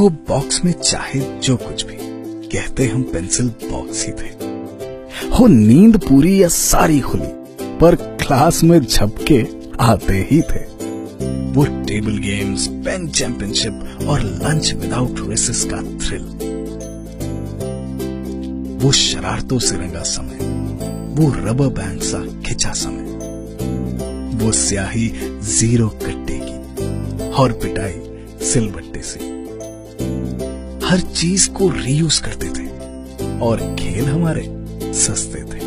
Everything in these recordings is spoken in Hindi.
हो बॉक्स में चाहे जो कुछ भी, कहते हम पेंसिल बॉक्स ही थे। हो नींद पूरी या सारी खुली, पर क्लास में झपके आते ही थे। वो टेबल गेम्स, पेन चैंपियनशिप और लंच विदाउट रेसेस का थ्रिल, वो शरारतों से रंगा समय, वो रबर बैंड सा खिंचा समय, वो स्याही जीरो कट्टे की और पिटाई सिलबट्टे से। हर चीज को रीयूज करते थे और खेल हमारे सस्ते थे।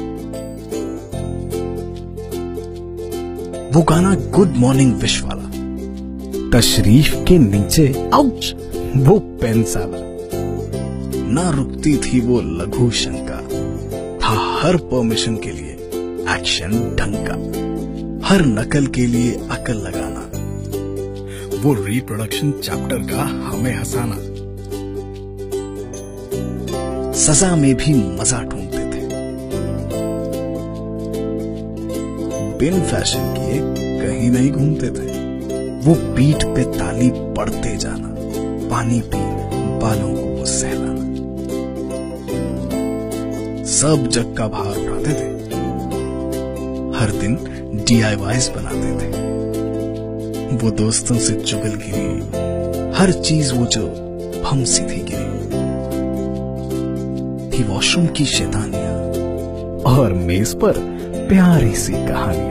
वो गाना गुड मॉर्निंग विश वाला, तशरीफ के नीचे आउच वो पेन साला, ना रुकती थी वो लघु शंका, था हर परमिशन के लिए एक्शन ढंग का, हर नकल के लिए अकल लगाना, वो रिप्रोडक्शन चैप्टर का हमें हंसाना, सजा में भी मजा ढूंढते थे, बिन फैशन किए कहीं नहीं घूमते थे। वो पीठ पे ताली पढ़ते जाना, पानी पी बालों को वो सहलाना, सब जग का भार उठाते थे, हर दिन DIYs बनाते थे। वो दोस्तों से चुगलखोरी, हर चीज वो जो भम सी थी गिरी, थी वॉशरूम की शैतानियां और मेज पर प्यारी सी कहानियां।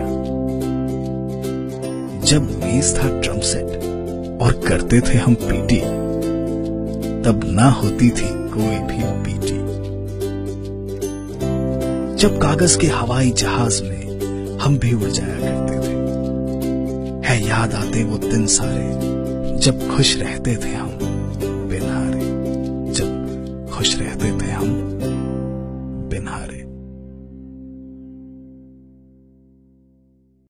जब मेज था ड्रम सेट और करते थे हम पीटी, तब ना होती थी कोई भी पीटी। जब कागज के हवाई जहाज में हम भी उड़ जाया करते थे, है याद आते वो दिन सारे जब खुश रहते थे हम,